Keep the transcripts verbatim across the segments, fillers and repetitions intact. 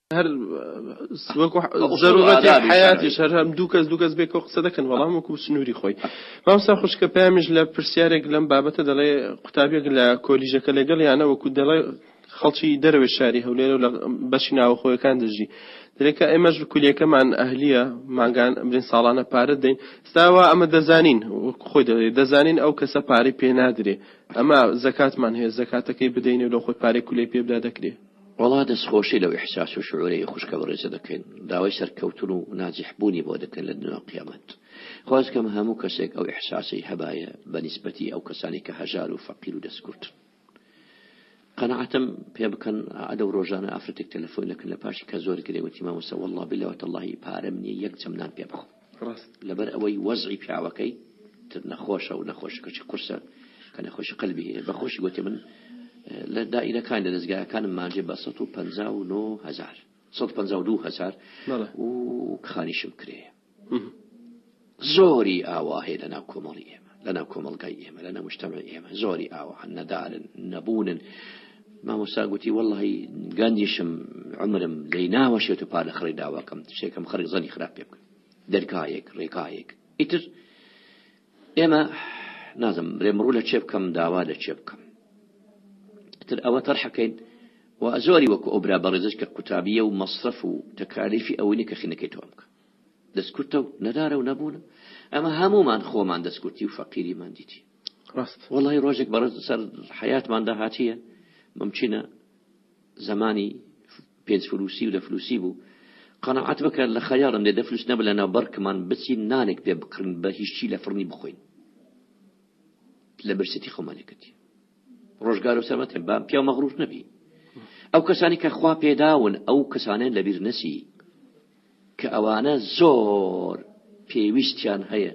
هەر وەکو ضرورەتی حیاتیش هەر هەم دوو کەس دوو کەس بێکەوە قسە دەکەن وەڵام وەکو سنووری خۆی. مامۆستا خوشکە پامێش لە پرسیارێک لەم بابەتە دەڵێ قوتابێک لە کۆلیژەکە لەگەڵ یانە وەکو دەڵێ خەڵکی دەرەوەی شاری هەولێرە و لە بەشی ناوەخۆیەکان دەژی دەرێکە ئێمەش کولیەکەمان ئەهلیە ماگان برین ساڵانە پارە دەین ستاوە ئەمە دەزانین خۆی دەڵێ دەزانین ئەو کەسە پارەی پێ نادرێ ئەمە زەکاتمان هەیە زەکاتەکەی بدەینێ لەو خۆی پارەی کولەی پێ بدا دەکرێ. والله دەستخۆشی لەو ئیحساس و شعورەی خوشکە بەڕێزە دەکەین داوای سەرکەوتن و ناجحبوونی بۆ دەکەن لە دنیا قیامەت. خوازکەم هەموو کەسێک ئەو ئیحساسی هەبایە بەنسبەتی ئەو کەسانی کە هەژار و فەقیر و دەستکورت. قەناعەتم پێ بکەن ئەدە و ڕۆژانە ئافرەتێک تەلەفۆن دەکەن لە پاشی کە زۆر گرێ وتی مامۆستا والله بالله وتەڵڵاهی پارەم نییە یەک چەمدان پێ بخۆم لەبەر ئەوەی وەزعی پیاوەکەی تر نەخۆشە و نەخۆشەکەی قورسە کە نەخۆشی قەلبی هەیە بەخۆشی گوتی من لە دائیرەکان لە دەستگاکانم مانجێ بە سەد و پەنجا و نۆ هەزار سەد و پەنجا و دوو هەزار و خانیشم کرێ زۆری ئاوا هەیە لەناو کۆمەڵی ئێمە لەناو کۆمەڵگای ئێمە لەناو مجتەمەعی ئێمە زۆری ئاوا نەدارن نەبوونن. مامۆستا گوتی وەڵڵاهی گاندیشم عمرم لێی ناوەشێت و پارە خڕی داواکەم شتێکم خەڕی زەنی خراپ پێ بکەن دەرگایەک ڕێگایەک ئیتر ئێمە نازم ڕێمڕوو لە چێ بکەم داوا لە چێ بکەم تر ئەوە تەرحەکەین و زۆری وەکو ئۆبرا بەڕێزش کە قوتابیە و مەصرف و تەکالیفی ئەوەی کە خینەکەی تۆ بکە دەستکورتە و نەدارە و نەبوونە ئەمە هەمومان خۆمان دەستکورتی و فەقیریمان دیتی وەڵڵاهی ڕۆژێک بەڕێز سەر حیاتماندا هاتیە ممکنە زمانی پێنج فلوسی و دە فلوسی بوو قەناعەت بکە لە خەیاڵم لێ دە فلوس نەبە لەناو بەرکمان بچین نانێک پێ بکڕین بە هیچی لە فڕنی بخۆین لە برسەتی خۆمانێکەتی ڕۆژگار و سەمەتێن با پیا و مەغروور نەبی ئەو کەسانی کە خوا پێداون ئەو کەسانێن لەبیر نەسی کە ئەوانە زۆر پێویستیان هەیە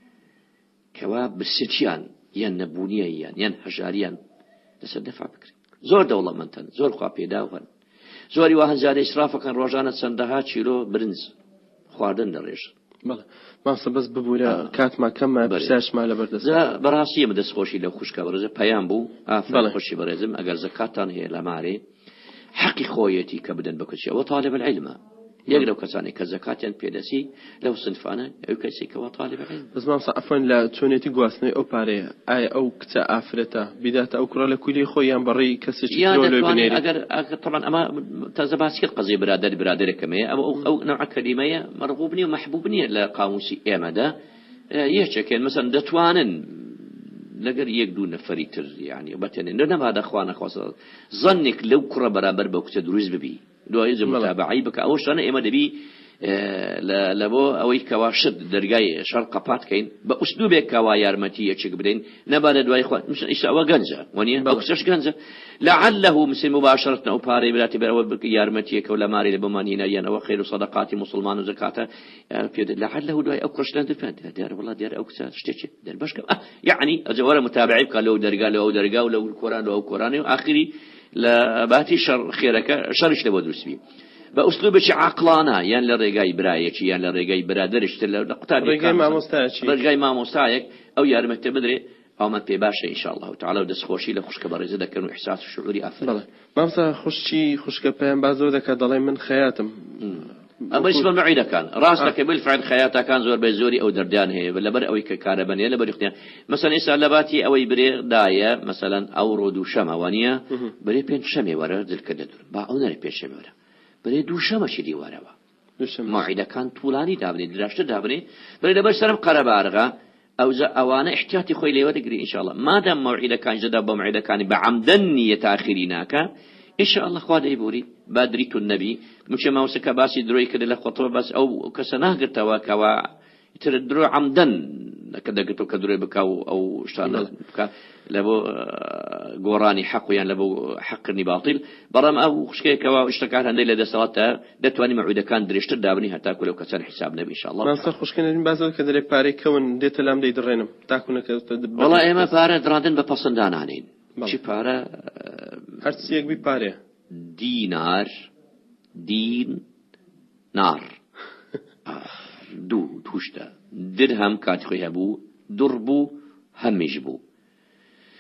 کەوا برسەتیان یان نەبوونیە یان یان هەژاریان لەسەر دەفع بکرێن زۆر دەوڵەمەندن زۆر خوا پێداون زۆری وا هەنجارە ئیسرافەکەن ڕۆژانە چەندەها چیرۆ برنج خواردن دەڕێژ مامۆستا بەس ببوورە کاتمان کەمە پرسیارشمان لەبەردەست بەڕاستی ئەمە دەستخۆشی لەو خوشکە بەڕێزە پەیام بوو ئافرەت خۆشی بەڕێزم ئەگەر زەکاتتان هەیە لە مارێ حەقی خۆیەتی کە بدەن بە کچی ئەوە طالب العلمە یەک لەو کەسانی کە زەکاتیان پێدەسی لەو سنفانە ئەو کەسی کەوا طالب العلم. بەس مامۆستا عەفوەن لە چۆنێتی گواستنەوەی ئەو پارەیە ئایا ئەو کچە ئافرەتە بیداتە ئەو کوڕە لە کولی خۆی یان بەڕێی کەسێکی لۆ بنێرێت ئەگەر طبعا ئەمە تازە باسی کرد قەزیە برادەر برادەرێکەمەیە ئەو ئەو نوع کەلیمەیە مەرغوب نیە و مەحبوب نیە لە قاموسی ئێمەدا یەکێکێن مەسەن دەتوانن لەگەر یەک دوو نەفەری تر یعنی بەتێنێ نەبادە خوا نەخواسە زەنێک لەو کوڕە بەرامبەر بەو کچە دروست ببی دوای متابعی بکە ئەو شانە ئێمە دەبی لە بۆ ئەوەی کەوا شت دەرگای شەڕ قەپاتکەین بە ئوسلوبێک کەوا یارمەتی یەکێک بدەین نەبادە دوای خوا ئەوە گەنجە وانە بە کچەش گەنجە لعله مثل مباشرة أو باري بلاتي بأول يارمتي كولا ماري لبمانينا ينا وخير صدقات مسلمان وزكاة لعله دواي أو كرش لاند فان دار والله دار أو كسا شتيش دار باش آه يعني أجوار متابعي قالوا درجة لو درجة ولو القرآن لو القرآن وآخري لا باتي شر خيرك شرش لبودرس بيه بأسلوب شيء عقلانة يعني لرجاي برايك يعني لرجاي برادرش تلا نقطة رجاي ما مستعد رجاي ما مستعد أو يارمت بدري أو من بباشة إن شاء الله تعالى ودس خوشي لخوشك بريزة ده كانوا إحساس شعوري أفضل. ما بس خوشي خوشك بيان بعضو ده كضلين من خياتم. أما اسم المعيدة كان راسك بالفعل خياتها كان زور بزوري أو دردان هي ولا بر أو ككاربانية ولا بر اختيار مثلا إسأل لباتي أو يبري داية مثلا أو رودو شموانية بري بين شمي ورا ذل كدر باعونا بين شمي ورا بري دو شمة شدي ورا معيدة كان طولاني دابني دراشة دابني بري دبر سرم قربارغا أو ز أوانه احتياطي خوي لي ودقري إن شاء الله ما دام موعده كان جدا بموعده كان بعمدن يتأخريناك إن شاء الله خواد يبوري بادريت النبي مش ما وسك باسي دروي كده لخطوة بس أو كسناه قرت وكوا يتردرو عمدن كده قلت كدروي بكاو أو شان بكا لبو قوراني حق يعني لبو حق باطل برام أو خشكي كوا اشتكات عندي لدى صلاة دتواني موعده كان دريشت دابني حتى كلو كسر حساب نبي إن شاء الله. ما صار خشكي نبي بعض كده لي باري كون ديت لام دي درينم تاكونه كده. والله إيه ما بارة درادن ببصندان عنين. شو بارة؟ هرتسيك بي بارة. دينار دين نار دو توشتا درهم كاتخي هبو دربو همش بو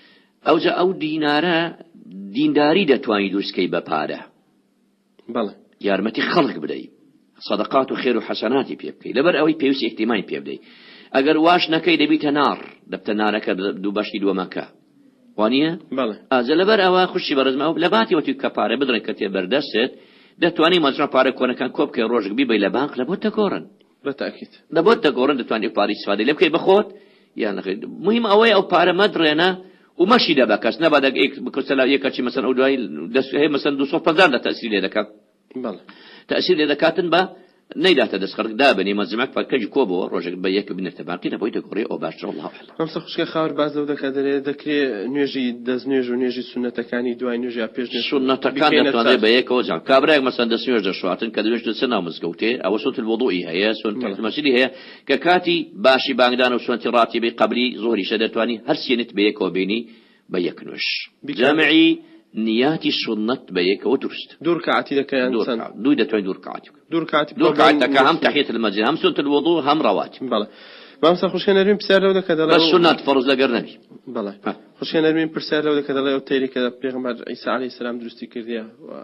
أو جا أو دينارا دينداري دتواني درسكي ببارة بله يارمتي خلق بدي صدقات وخير وحسناتي بيبكي لبر أوي بيوسي اهتمامي بيبدي أجر واش نكي دبيت نار دبت نارك دو باشي دو مكا وانية بله أزل لبر أوا خشي برزما أو لباتي وتي كبارة بدرن كتير بردست دتواني مزرعة بارة كونا كان كوب كي روج بيبي لبانك لابد تكورن بالتأكيد لابد تكورن دتواني باري استفادة لبكي بخوت يعني خير مهم أوي أو بارة مدرنا وماشي دبكاس نبادك إيك بكسلا يكشي مثلا أو دواي دس هي مثلا دو صوف بزار ده تأثير لذاك بله تأثير لذاك با نيدا تدسخر دابني مزمعك فكج كوبو روجك بيك بنتباقي نبويت كوري أو باش الله أعلم ممسك خشك خاور بعض ذوك هذا ذكري نيجي دز نيجو نيجي سنة كاني دواي نيجي أبيش سنة كان دتواني بيك وجع كابرك مثلا دس نيجي شواتن كدوش دسنا مزجوتي أو صوت الوضوء هي سنة المسجد هي ككاتي باشي بانغدان وسنة راتبي قبلي ظهري شدتواني هل سينت بيك وبيني بيكنوش جامعي نياتي سنة بيك ودرست دور كعتي لك يا إنسان دور دتوين دور كعتي دور كعتي دور كعتي هم تحية المسجد هم سنة الوضوء هم رواتب بلى ما مسا خوش نرمين بسر لو ذاك بس سنة فرض لقرنبي بلى خوش نرمين بسر لو ذاك هذا وتيري كذا بيغمر عيسى عليه السلام درستي كرديا و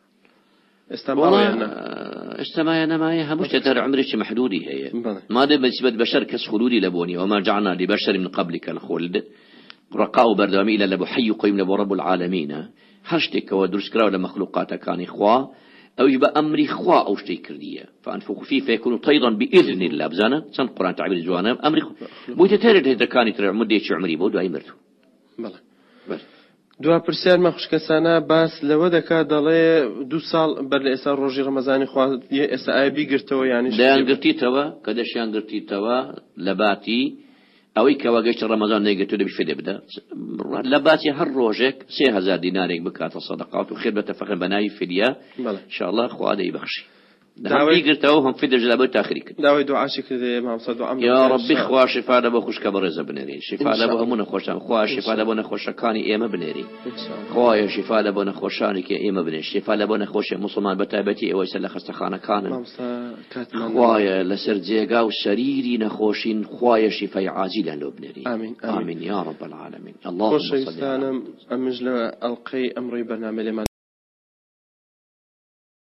استماعنا استماعنا ما هي همش تدر عمرك محدودي هي ما ده بس بشر كس خلودي لبوني وما جعلنا لبشر من قبلك الخلد رقاء بردامي إلى لبو حي قيم لبو رب العالمين هشتك ودرس كراو لمخلوقات كان إخوة أو يبقى أمري إخوة أو شتي كردية فأنفخ فيه فيكون طيرا بإذن الله بزانا سن قرآن تعبير الجوانا أمري بويتتارد هذا كان ترى مدة عمري بود أي مرتو بله دو پرسیار ما خوش کسانه باس لودك دله دو سال بر لإسار روجي رمضاني خوا إسا آبي قرتوا يعني دان قرتي توا كدشان قرتي توا لباتي أوي كواجش رمضان نيجتوا ده بفيد بدأ لباتي هر روجك سه هزار دينارك بكات الصدقات وخير بتفقن بناي فدية إن شاء الله خوا ده يبخشي هم بيقرتوا هم في درجة لابد تأخيرك دعوة دعاء شكر ما صدوا عمل يا ربي خوا شفاء لبو خوش كبر زبنري شفاء لبو همون خوش خوا شفاء لبو نخوش كاني إيما بنري خوا شفاء لبو نخوشاني كي إيما بنري شفاء لبو نخوش مسلمان بتابتي أو يسلخ استخانة كان خوا لسر جيجا وسريري نخوشين خوا شفاء عاجلا لو بنري آمين آمين يا رب العالمين اللهم صل على أمجل ألقي أمري برنامج